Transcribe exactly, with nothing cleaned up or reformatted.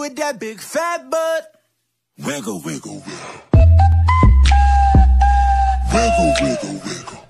with that big fat butt. Wiggle, wiggle, wiggle. Wiggle, wiggle, wiggle.